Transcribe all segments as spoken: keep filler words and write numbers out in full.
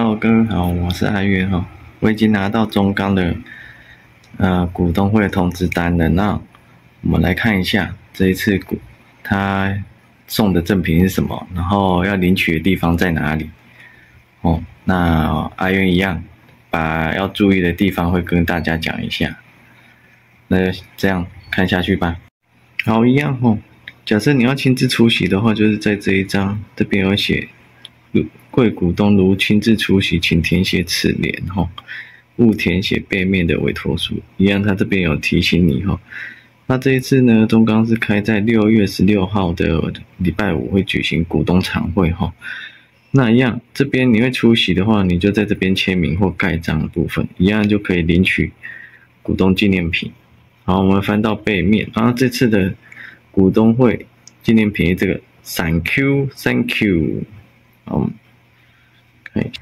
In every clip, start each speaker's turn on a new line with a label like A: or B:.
A: Hello，各位好，我是阿元哈，我已经拿到中钢的呃股东会通知单了。那我们来看一下这一次股他送的赠品是什么，然后要领取的地方在哪里。哦，那阿元一样，把要注意的地方会跟大家讲一下。那这样看下去吧。好，一样哦。假设你要亲自出席的话，就是在这一章这边有写。贵股东如亲自出席，请填写此联哈，勿填写背面的委托书。一样，他这边有提醒你哈。那这一次呢，中钢是开在六月十六号的礼拜五会举行股东常会哈。那一样，这边你会出席的话，你就在这边签名或盖章的部分，一样就可以领取股东纪念品。好，我们翻到背面，然后这次的股东会纪念品这个 Thank you Thank you。嗯，可以。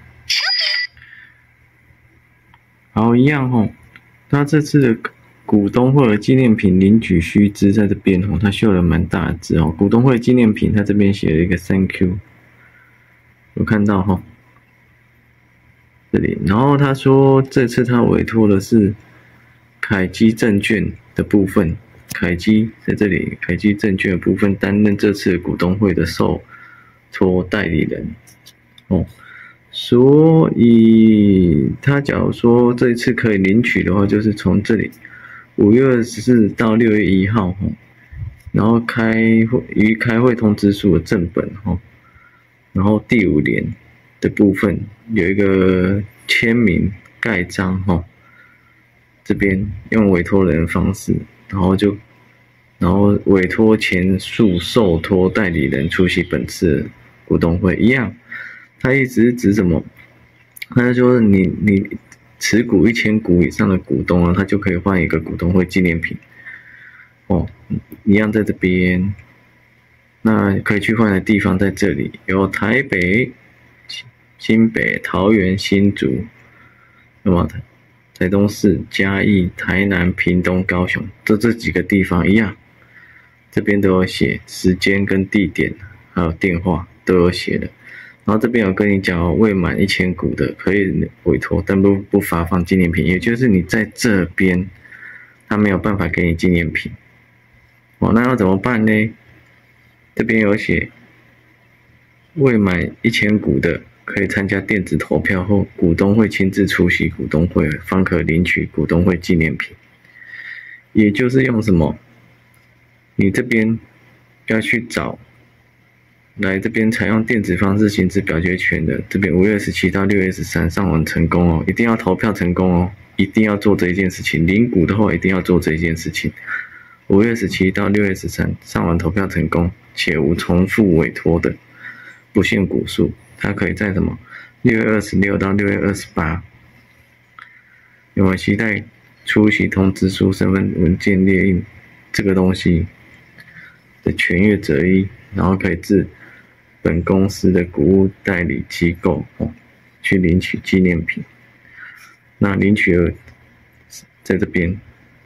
A: 好，一样哦。他这次的股东会的纪念品领取须知在这边哦，他绣了蛮大的字哦。股东会纪念品，他这边写了一个 Thank you， 有看到哈、哦？这里，然后他说这次他委托的是凯基证券的部分，凯基在这里，凯基证券的部分担任这次股东会的受托代理人哦，所以他假如说这一次可以领取的话，就是从这里五月二十四到六月一号哈，然后开会于开会通知书的正本哈，然后第五联的部分有一个签名盖章哈，这边用委托人的方式，然后就。然后委托前述受托代理人出席本次股东会一样，他意思是指什么？他说你你持股一千股以上的股东啊，他就可以换一个股东会纪念品。哦，一样在这边，那可以去换的地方在这里，有台北、新北、桃园、新竹，那么台东市、嘉义、台南、屏东、高雄，这这几个地方一样。这边都有写时间跟地点，还有电话都有写的。然后这边有跟你讲哦，未满一千股的可以委托，但不不发放纪念品，也就是你在这边，他没有办法给你纪念品。哦，那要怎么办呢？这边有写，未满一千股的可以参加电子投票后，股东会亲自出席股东会，方可领取股东会纪念品。也就是用什么？你这边要去找，来这边采用电子方式行使表决权的，这边五月十七到六月十三上网成功哦，一定要投票成功哦，一定要做这一件事情。领股的话一定要做这一件事情。五月十七到六月十三上网投票成功，且无重复委托的不限股数，它可以在什么六月二十六到六月二十八，有没有期待出席通知书、身份文件列印这个东西？的全月择一，然后可以至本公司的股务代理机构哦去领取纪念品。那领取的在这边，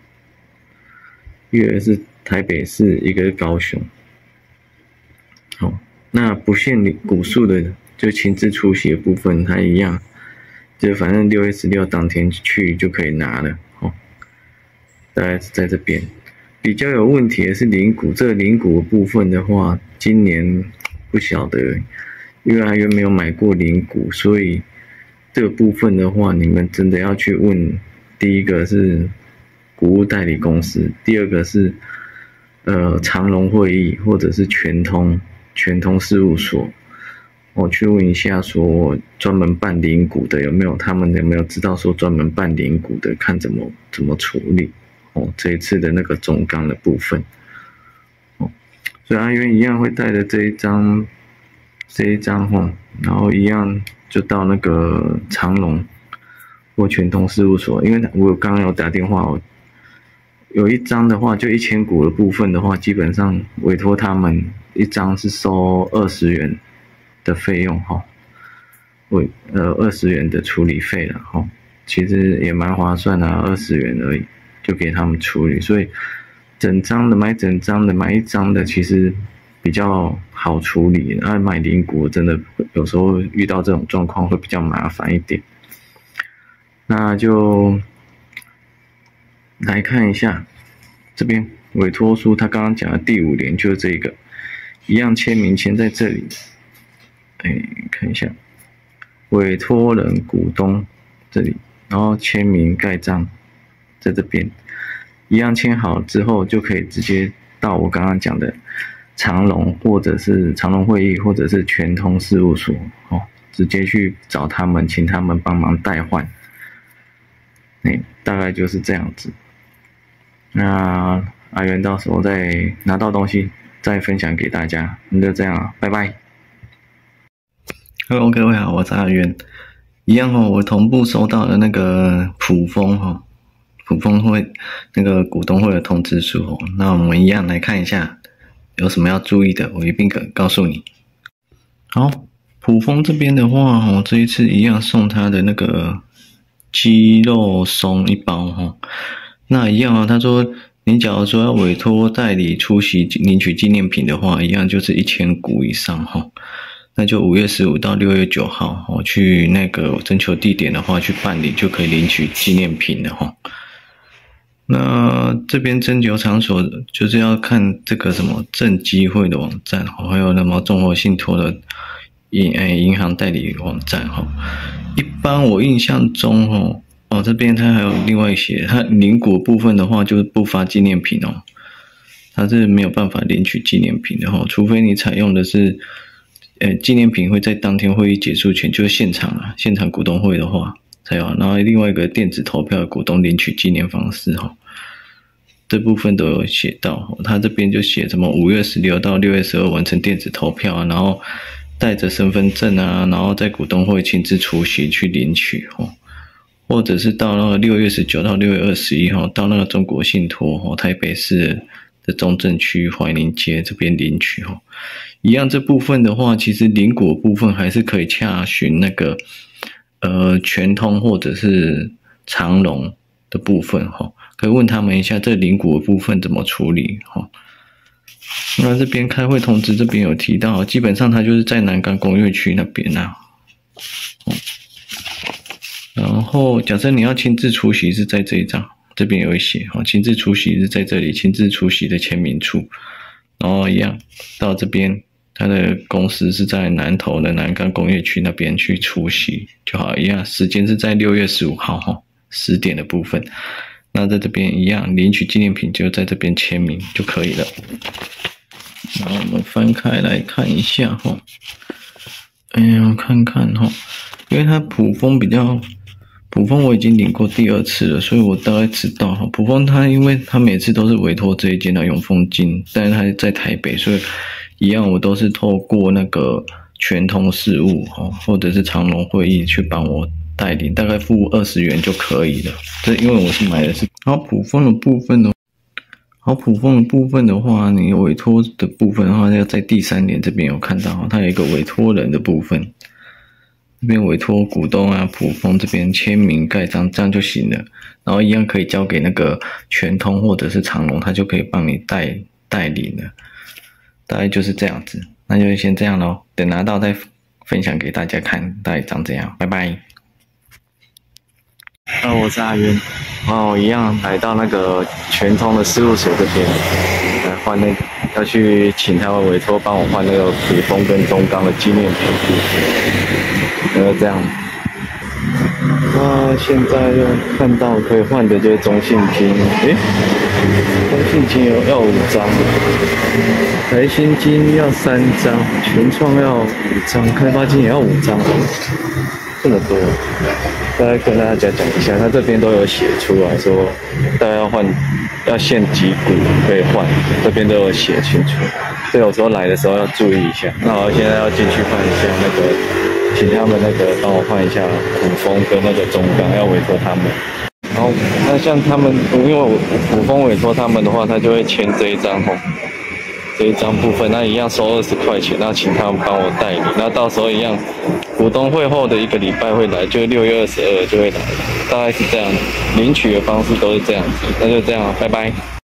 A: 一个是台北市，一个是高雄。好、哦，那不限股数的就亲自出席的部分，它一样，就反正六月十六当天去就可以拿了哦。大概是在这边。比较有问题的是领股，这个领股的部分的话，今年不晓得，因为阿元没有买过领股，所以这个部分的话，你们真的要去问。第一个是股务代理公司，第二个是呃长荣会议或者是全通全通事务所，我去问一下，说专门办领股的有没有，他们有没有知道说专门办领股的，看怎么怎么处理。哦，这一次的那个中钢的部分，哦，所以阿元一样会带着这一张，这一张哈，然后一样就到那个长荣或全通事务所，因为我刚刚有打电话，我有一张的话，就一千股的部分的话，基本上委托他们一张是收二十元的费用哈，委呃二十元的处理费了哈，其实也蛮划算的，二十元而已。就给他们处理，所以整张的买整张的买一张的，其实比较好处理。那买零股真的有时候遇到这种状况会比较麻烦一点。那就来看一下这边委托书，他刚刚讲的第五联就是这个，一样签名签在这里。哎，看一下委托人、股东这里，然后签名盖章在这边，一样签好之后就可以直接到我刚刚讲的长荣或者是长荣会议或者是全通事务所哦，直接去找他们，请他们帮忙代换。哎，大概就是这样子。那阿元到时候再拿到东西再分享给大家，那就这样了，拜拜。Hello， 各位好，我是阿元。一样哦，我同步收到了那个普丰哈，普丰会那个股东会的通知书哦。那我们一样来看一下有什么要注意的，我一并告诉你。好，普丰这边的话哦，这一次一样送他的那个鸡肉松一包哈。那一样啊，他说你假如说要委托代理出席领取纪念品的话，一样就是一千股以上哈。那就五月十五到六月九号，我去那个征求地点的话去办理，就可以领取纪念品了哈。那这边征求场所就是要看这个什么证基会的网站，还有那么综合信托的银诶银行代理网站哈。一般我印象中哦哦这边它还有另外写，它领股部分的话就是不发纪念品哦，它是没有办法领取纪念品的哈，除非你采用的是。呃，纪念品会在当天会议结束前，就是现场啊，现场股东会的话才有。然后另外一个电子投票的股东领取纪念方式哈，这部分都有写到。他这边就写什么五月十六到六月十二完成电子投票啊，然后带着身份证啊，然后在股东会亲自出席去领取哦，或者是到那个六月十九到六月二十一号到那个中国信托哦，台北市的中正区怀宁街这边领取哦。一样这部分的话，其实领股部分还是可以洽询那个呃全通或者是长荣的部分哈，可以问他们一下这领股的部分怎么处理哈。那这边开会通知这边有提到，基本上它就是在南港工业区那边啊。然后假设你要亲自出席是在这一张，这边有写哈，亲自出席是在这里，亲自出席的签名处，然后一样到这边。他的公司是在南投的南港工业区那边去出席就好，一样时间是在六月十五号哈十点的部分。那在这边一样领取纪念品就在这边签名就可以了。然后我们翻开来看一下哈，哎呀，我看看哈，因为它普丰比较，普丰我已经领过第二次了，所以我大概知道哈，普丰它因为它每次都是委托这一间的永丰金，但是它在台北，所以。一样，我都是透过那个全通事务哦，或者是长荣会议去帮我代理，大概付二十元就可以了。这因为我是买的是，然后普丰的部分呢，好普丰的部分的话，你委托的部分的话，要在第三年这边有看到，它有一个委托人的部分，这边委托股东啊，普丰这边签名盖章，这样就行了。然后一样可以交给那个全通或者是长荣，他就可以帮你代代理了。大概就是这样子，那就先这样咯，等拿到再分享给大家看，大概长怎样，拜拜。啊，我是阿渊，哦，一样来到那个全通的事务所这边，来换那个，要去请他们委托帮我换那个普丰跟中钢的纪念品，然后这样。那现在又看到可以换的就是中信金，诶，中信金有要五张，台新金要三张，全创要五张，开发金也要五张，这么多。大概跟大家讲一下，他这边都有写出来说，大家要换，要限几股可以换，这边都有写清楚。所以有时候来的时候要注意一下。那我现在要进去换一下那个，请他们那个帮我换一下普丰跟那个中钢，要委托他们。然后那像他们，因为我普丰委托他们的话，他就会签这一张吼。这一张部分，那一样收二十块钱，那请他们帮我代理，那到时候一样，股东会后的一个礼拜会来，就六月二十二就会来，大概是这样，领取的方式都是这样子，那就这样，拜拜。